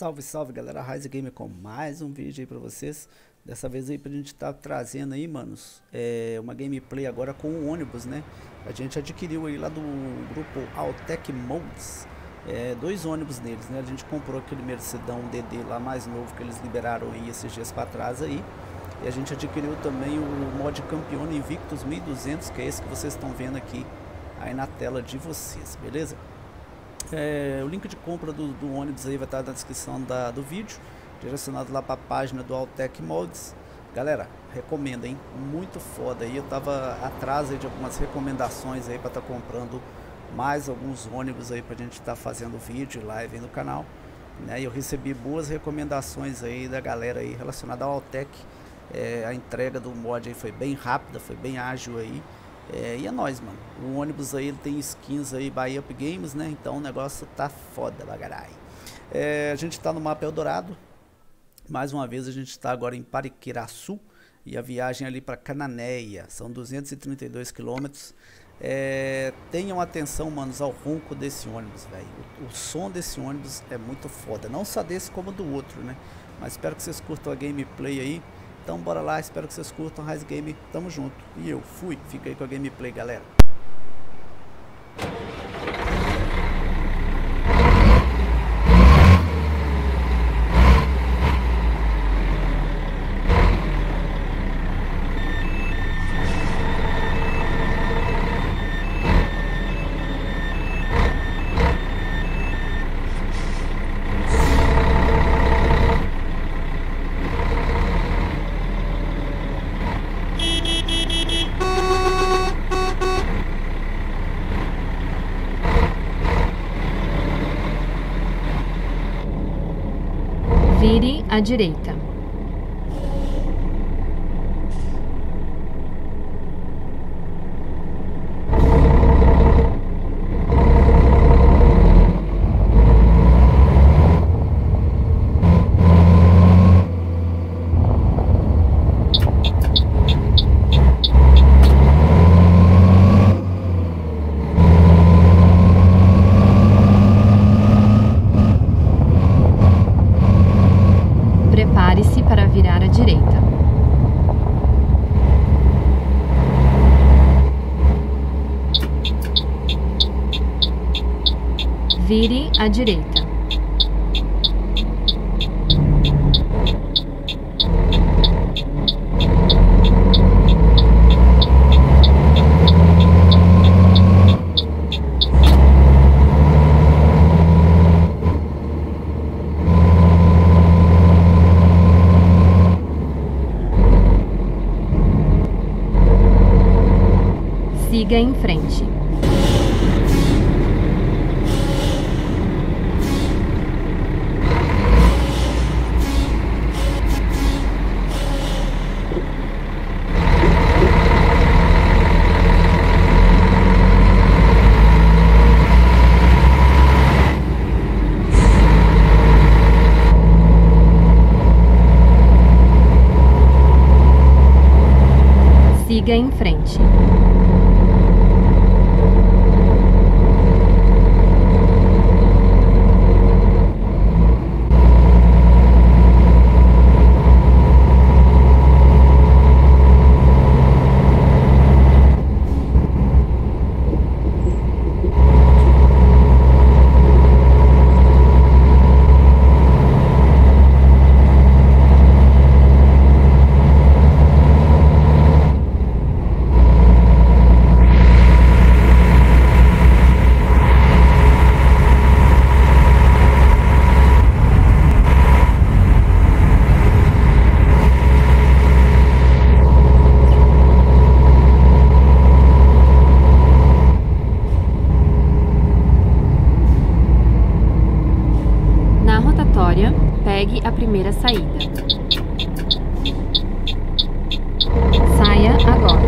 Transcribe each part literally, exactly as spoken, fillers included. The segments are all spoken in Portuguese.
Salve, salve galera, Rise Gamer com mais um vídeo aí pra vocês. Dessa vez aí pra gente tá trazendo aí, manos, é, uma gameplay agora com o ônibus, né? A gente adquiriu aí lá do grupo Altec Mods, é, dois ônibus neles, né? A gente comprou aquele Mercedão D D lá mais novo que eles liberaram aí esses dias pra trás aí. E a gente adquiriu também o mod Campione Invictus mil e duzentos, que é esse que vocês estão vendo aqui aí na tela de vocês, beleza? É, o link de compra do, do ônibus aí vai estar na descrição da, do vídeo, direcionado lá para a página do Altec Mods. Galera, recomendo, hein? Muito foda aí. Eu tava atrás aí de algumas recomendações aí para estar tá comprando mais alguns ônibus aí pra gente estar tá fazendo vídeo e live aí no canal, né? E eu recebi boas recomendações aí da galera aí relacionada ao Altec. É, a entrega do mod aí foi bem rápida, foi bem ágil aí. É, e é nóis, mano. O ônibus aí ele tem skins aí by Up Games, né? Então o negócio tá foda, bagarai. É, a gente tá no mapa Eldorado. Mais uma vez a gente tá agora em Pariquiraçu. E a viagem ali para Cananéia. São duzentos e trinta e dois quilômetros. É, tenham atenção, manos, ao ronco desse ônibus, velho. O, o som desse ônibus é muito foda. Não só desse como do outro, né? Mas espero que vocês curtam a gameplay aí. Então bora lá, espero que vocês curtam Rise Game, tamo junto. E eu fui, fica aí com a gameplay, galera. Vire à direita. Prepare-se para virar à direita. Vire à direita. Siga em frente. Siga em frente. Pegue a primeira saída. Saia agora.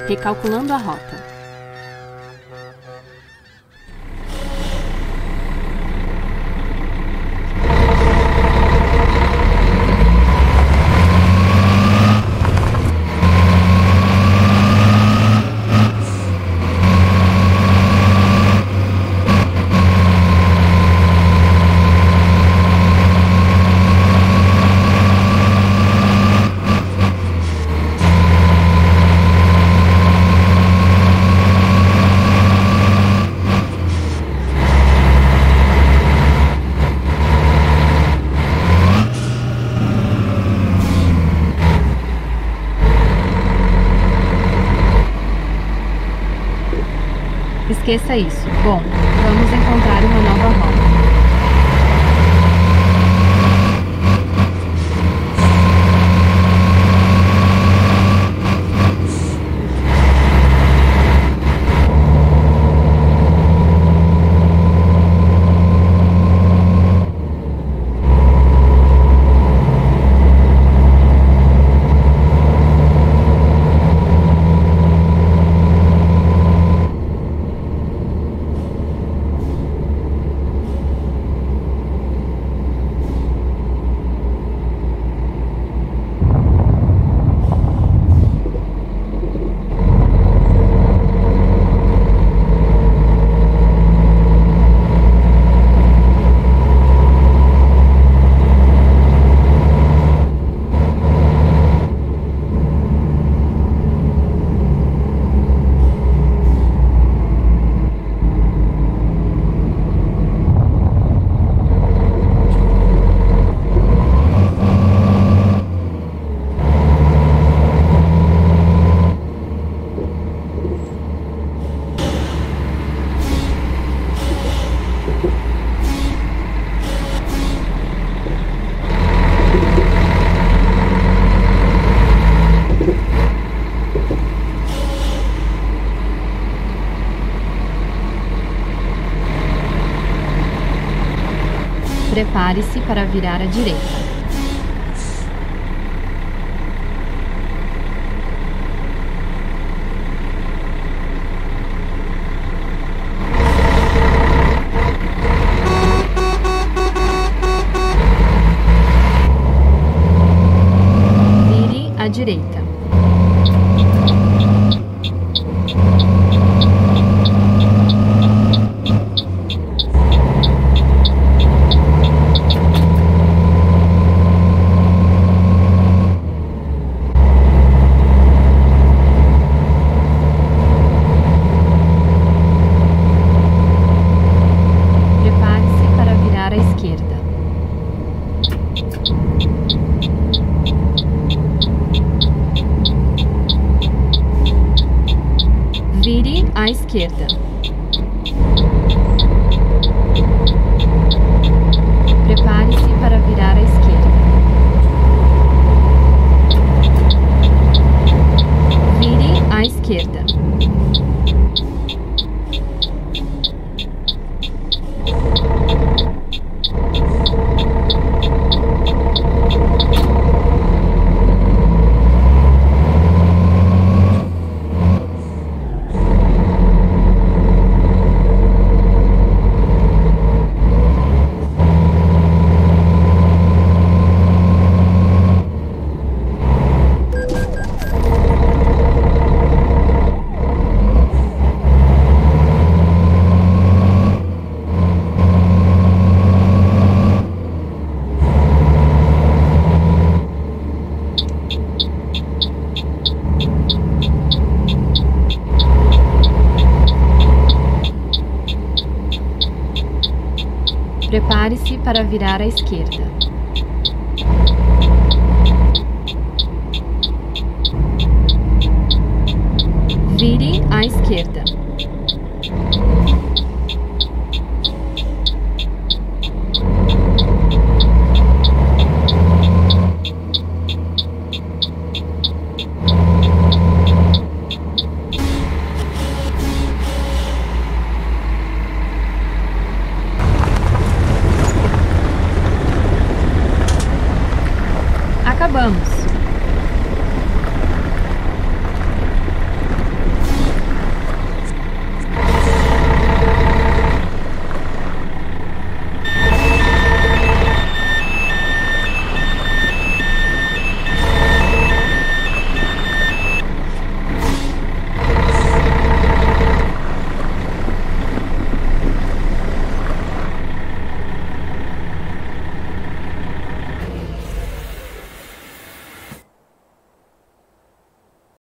Recalculando a rota. Esqueça isso. Bom, vamos encontrar uma nova rota. Prepare-se para virar à direita. Vire à direita. Vire à esquerda. Prepare-se para virar à esquerda. Vire à esquerda. Prepare-se para virar à esquerda. Vire à esquerda. Acabamos.